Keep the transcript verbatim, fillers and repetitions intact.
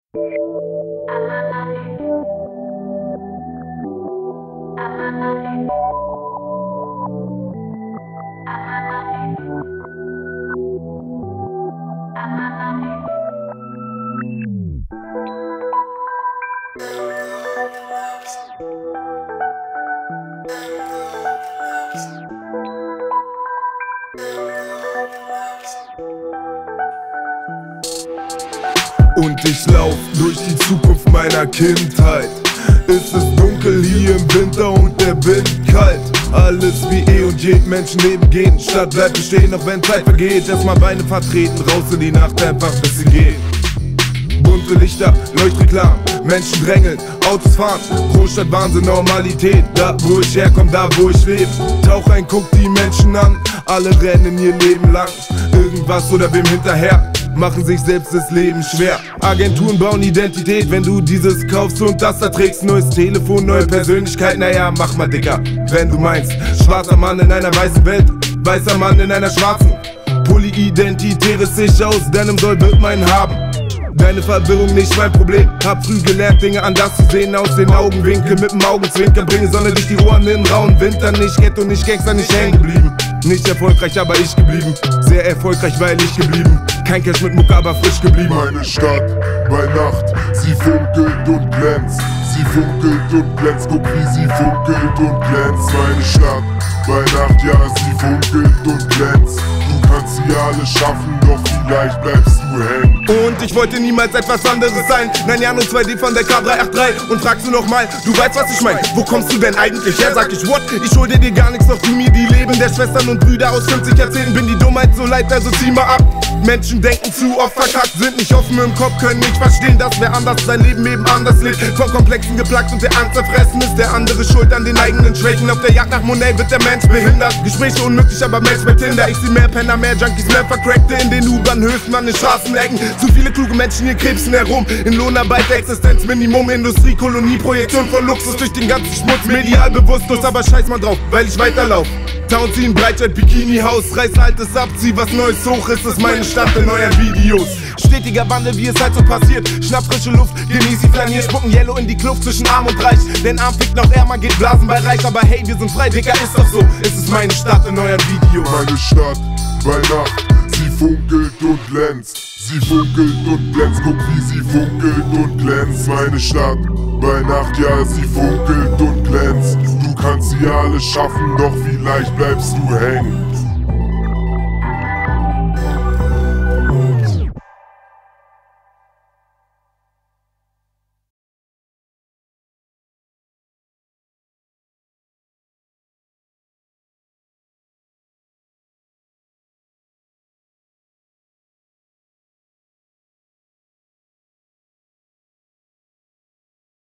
Und ich lauf durch die Zukunft meiner Kindheit. Es ist dunkel hier im Winter und der Wind kalt. Alles wie eh und je, Menschen leben gehen, Stadt bleibt bestehen, auch wenn Zeit vergeht. Erstmal Beine vertreten, raus in die Nacht, einfach bis sie gehen. Bunte Lichter, Leuchtreklam, Menschen drängeln, Autos fahren, Großstadt Wahnsinn, Normalität. Da wo ich herkomm, da wo ich lebe. Tauch ein, guck die Menschen an, alle rennen ihr Leben lang. Irgendwas oder wem hinterher, machen sich selbst das Leben schwer. Agenturen bauen Identität, wenn du dieses kaufst und das da trägst. Neues Telefon, neue Persönlichkeit, naja, mach mal dicker, wenn du meinst. Schwarzer Mann in einer weißen Welt, weißer Mann in einer schwarzen. Polyidentitäres sich aus deinem Soll wird mein haben. Deine Verwirrung nicht mein Problem. Hab früh gelernt, Dinge anders zu sehen. Aus den Augenwinkeln mit dem Augenzwinkern. Bringe Sonne durch die Ohren in den rauen Winter. Nicht Ghetto, nicht Gangster, nicht hängen geblieben. Nicht erfolgreich, aber ich geblieben. Sehr erfolgreich, weil ich geblieben. Kein Cash mit Mucke, aber frisch geblieben. Meine Stadt bei Nacht, sie funkelt und glänzt. Sie funkelt und glänzt, guck wie sie funkelt und glänzt. Meine Stadt bei Nacht, ja, sie funkelt und glänzt. Du kannst sie alle schaffen, doch vielleicht bleibst du hängen. Und ich wollte niemals etwas anderes sein. Nein, ja, nur zwei D von der K drei acht drei. Und fragst du nochmal, du weißt, was ich mein. Wo kommst du denn eigentlich her? Sag ich, what? Ich schulde dir gar nichts, doch du mir die Leben der Schwestern und Brüder aus fünfzig Jahrzehnten. Bin die Dummheit so leid, also zieh mal ab. Menschen denken zu oft verkackt, sind nicht offen im Kopf, können nicht verstehen, dass wer anders sein Leben eben anders lebt. Von Komplexen geplagt und der Angst erfressen ist der andere schuld an den eigenen Schwächen. Auf der Jagd nach Monet wird der Mensch behindert. Gespräche unmöglich, aber Mensch bei Tinder. Ich seh mehr Penner, mehr Junkies, mehr Vercrackte in den U-Bahn-Höfen, an den Straßenecken. Zu viele kluge Menschen hier krebsen herum. In Lohnarbeit, Existenzminimum, Industrie, Kolonie, Projektion von Luxus durch den ganzen Schmutz. Medial bewusstlos, aber scheiß mal drauf, weil ich weiterlauf. Town ziehen, Breitscheid, Bikini-Haus, reiß altes ab, zieh was Neues hoch, ist es meine Stadt in euren Videos. Stetiger Wandel, wie es halt so passiert, schnapp frische Luft, genieß die Flanier, spucken Yellow in die Kluft zwischen Arm und Reich. Denn Arm fickt noch ärmer, geht Blasen bei Reich, aber hey, wir sind frei, Digga, ist doch so, ist es meine Stadt in euren Videos. Meine Stadt bei Nacht, sie funkelt und glänzt. Sie funkelt und glänzt, guck wie sie funkelt und glänzt. Meine Stadt bei Nacht, ja, sie funkelt und glänzt. Du kannst sie alle schaffen, doch vielleicht bleibst du hängen.